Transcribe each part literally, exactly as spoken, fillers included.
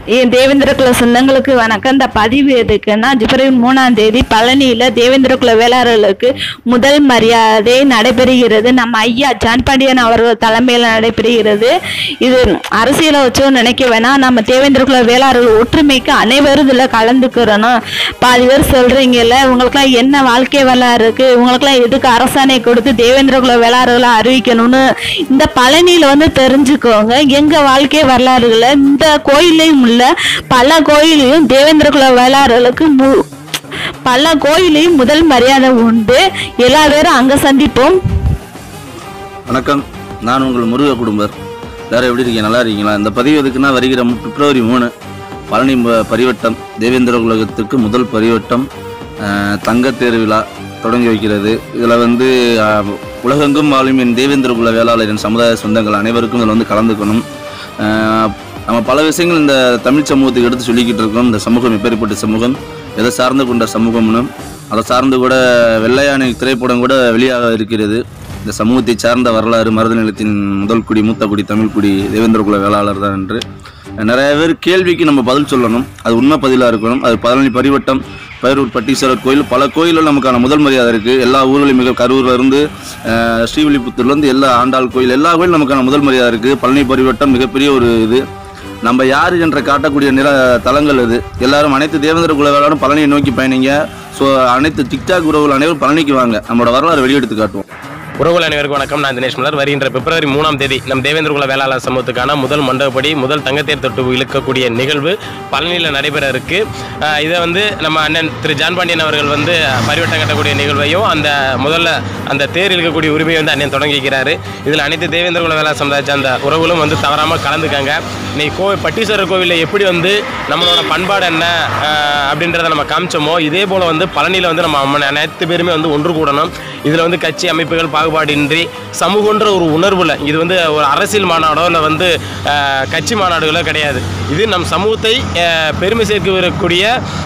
தேவேந்திர குல சொந்தங்களுக்கு வணக்கம். இந்த பதிவு எதுக்குன்னா, பிப்ரவரி மூணாம் தேதி பழனியில தேவேந்திர குல வேளாளர்களுக்கு முதல் மரியாதை நடைபெறுகிறது. நம்ம ஐயா ஜான் பாண்டியன் அவர்கள் தலைமையில் நடைபெறுகிறது. இது அரசியலை வச்சோ நினைக்க வேணாம். நம்ம தேவேந்திர குல வேளாளர்கள் ஒற்றுமைக்கு அனைவரும் இதில் கலந்துக்கிறணும். பாதி பேர் சொல்றீங்கல்ல, இவங்களுக்குலாம் என்ன வாழ்க்கை வரலாறு இருக்கு, இவங்களுக்குலாம் எதுக்கு அரசாணை கொடுத்து தேவேந்திர குல வேளாளர்களை அறிவிக்கணும்னு இந்த பழனியில வந்து தெரிஞ்சுக்கோங்க. எங்க வாழ்க்கை வரலாறுகளை இந்த கோயிலையும் உள்ள பல கோயிலையும் தேவேந்திர குல வேளாளர்களுக்கு பல கோயிலையும் முதல் மரியாதை உண்டு. எல்லா பேரும் அங்க சந்திப்போம். வணக்கம், நான் உங்கள் முருக குடும்பர். எல்லாரும் எப்படி இருக்கீங்க? நல்லா இருக்கீங்களா? இந்த பதிவு எதுக்குன்னா, வருகிற பிப்ரவரி மூணு பழனி பரிவட்டம் தேவேந்திர குலகத்துக்கு முதல் பரிவட்டம் தங்க தேர் விழா தொடங்கி வைக்கிறது. இதில் வந்து உலகெங்கும் வாழும் என் தேவேந்திர குல வேளாளரின் சமுதாய சொந்தங்கள் அனைவருக்கும் இதில் வந்து கலந்துக்கணும். நம்ம பல விஷயங்கள் இந்த தமிழ் சமூகத்துக்கு எடுத்து சொல்லிக்கிட்டு இருக்கோம். இந்த சமூகம் எப்பேற்பட்ட சமூகம், எதை சார்ந்து கொண்ட சமூகம்னு, அதை சார்ந்து கூட வெள்ளையானை திரைப்படம் கூட வெளியாக இருக்கிறது. இந்த சமூகத்தை சார்ந்த வரலாறு, மருத நிலத்தின் முதல் குடி, மூத்த குடி, தமிழ் குடி தேவேந்திர குல வேளாளர் தான் என்று நிறைய பேர் கேள்விக்கு நம்ம பதில் சொல்லணும். அது உண்மை பதிலாக இருக்கணும். அது பழனி பரிவட்டம், பைரூர் பட்டீஸ்வரர் கோயில், பல கோயிலில் நமக்கான முதல் மரியாதை இருக்குது. எல்லா ஊர்களையும் மிக கரூர்லேருந்து ஸ்ரீவில்லிபுத்தூர்லேருந்து எல்லா ஆண்டாள் கோயில், எல்லா கோயிலும் நமக்கான முதல் மரியாதை இருக்குது. பழனி பரிவட்டம் மிகப்பெரிய ஒரு இது. நம்ம யார் என்ற காட்டக்கூடிய நில தலங்கள் இது. எல்லாரும் அனைத்து தேவேந்திர குல வேளாளரும் பழனியை நோக்கி பயணிங்க. ஸோ அனைத்து டிக்டாக் உறவுகள் அனைவரும் பழனிக்கு வாங்க, நம்மளோட வரலாறு வெளியெடுத்து காட்டுவோம். உறவுகள் அனைவருக்கும் வணக்கம். நான் தினேஷ் மலர். வருகின்ற பிப்ரவரி மூணாம் தேதி நம் தேவேந்திர குல வேளாளர் சமூகத்துக்கான முதல் மண்டபப்படி முதல் தங்கத்தேர் தொட்டு இழுக்கக்கூடிய நிகழ்வு பழனியில் நடைபெற இருக்கு. இதை வந்து நம்ம அண்ணன் திரு ஜான் பாண்டியன் அவர்கள் வந்து பரிவட்டம் கட்டக்கூடிய நிகழ்வையும் அந்த முதல்ல அந்த தேர் இழுக்கக்கூடிய உரிமையை வந்து அண்ணன் தொடங்கிக்கிறாரு. இதில் அனைத்து தேவேந்திர குல வேளாளர் சமுதாய அந்த உறவுகளும் வந்து தவறாமல் கலந்துக்காங்க. இன்னைக்கு கோ பட்டீஸ்வரர் கோவிலில் எப்படி வந்து நம்மளோட பண்பாடு என்ன அப்படின்றத நம்ம காமிச்சோமோ, இதே போல் வந்து பழனியில் வந்து நம்ம அனைத்து பேருமே வந்து ஒன்று கூடணும். இதில் வந்து கட்சி அமைப்புகள் பாகுபாடின்றி சமூகன்ற ஒரு உணர்வில், இது வந்து ஒரு அரசியல் மாநாடோ இல்லை வந்து கட்சி மாநாடுகளோ கிடையாது. இது நம் சமூகத்தை பெருமை சேர்க்க வரக்கூடிய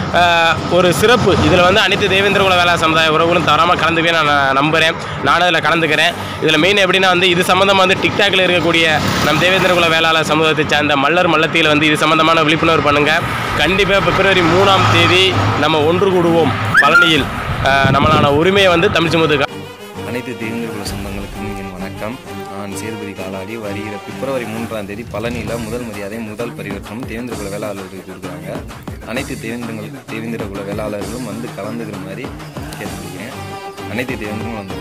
ஒரு சிறப்பு. இதில் வந்து அனைத்து தேவேந்திர குல வேளாளர் சமுதாய உறவுகளும் தவறாமல் கலந்துக்கவே நான் நம்புகிறேன். நானும் அதில் கலந்துக்கிறேன். இதில் மெயின் எப்படின்னா வந்து இது சம்மந்தமாக வந்து டிக்டாக்ல இருக்கக்கூடிய நம் தேவேந்திர குல வேளாளர் சமூகத்தை சார்ந்த மல்லர் மல்லத்தியில் வந்து இது சம்மந்தமான விழிப்புணர்வு பண்ணுங்கள். கண்டிப்பாக பிப்ரவரி மூணாம் தேதி நம்ம ஒன்று கூடுவோம் பழனியில். நம்மளான உரிமையை வந்து தமிழ் சமூகத்துக்கு. அனைத்து தேவேந்திர குல சொந்தங்களுக்கும் என் வணக்கம். நான் சேதுபதி காலாடி. வருகிற பிப்ரவரி மூன்றாம் தேதி பழனியில் முதல் மரியாதை முதல் பரிவர்த்தனம் தேவேந்திர குல வேளாளர்களுக்கு கொடுக்குறாங்க. அனைத்து தேவேந்திரங்கள் தேவேந்திர குல வேளாளர்களும் வந்து கலந்துக்கிற மாதிரி கேட்டுக்கிறேன். அனைத்து தேவேந்திரங்களும் வந்து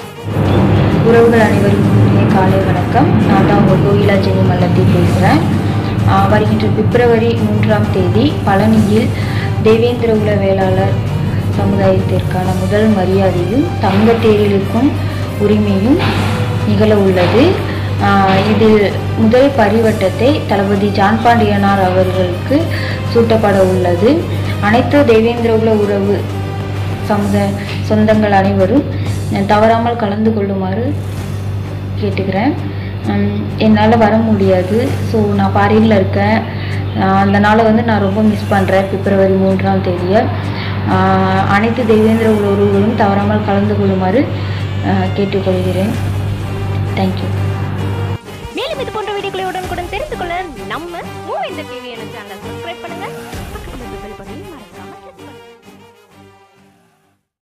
உறவுகள் அனைவருக்கும் காலை வணக்கம். நான் தான் உங்கள் கோயிலா ஜெனி மல்லத்தி பேசுகிறேன். வருகின்ற பிப்ரவரி மூன்றாம் தேதி பழனியில் தேவேந்திர குல வேளாளர் சமுதாயத்திற்கான முதல் மரியாதையும் தங்கத்தேரிலுக்கும் உரிமையும் நிகழ உள்ளது. இதில் முதல் பரிவட்டத்தை தளபதி ஜான் பாண்டியனார் அவர்களுக்கு சூட்டப்பட உள்ளது. அனைத்து தேவேந்திரகுல உறவு சமுதாய சொந்தங்கள் அனைவரும் தவறாமல் கலந்து கொள்ளுமாறு கேட்டுக்கிறேன். என்னால் வர முடியாது. ஸோ நான் ஃபாரினில் இருக்கேன். அந்த நாளை வந்து நான் ரொம்ப மிஸ் பண்ணுறேன். பிப்ரவரி மூன்றாம் தேதியை அனைத்து தேவேந்திர உறவுகளும் தவறாமல் கலந்து கொள்ளுமாறு கேட்டுக்கொள்கிறேன். தேங்க்யூ. மேலும் இது போன்ற வீடியோக்களை உடனுக்குடன் தெரிந்து கொள்ள நம்ம மூவேந்தர் டிவி சேனலை சப்ஸ்கிரைப் பண்ணுங்க.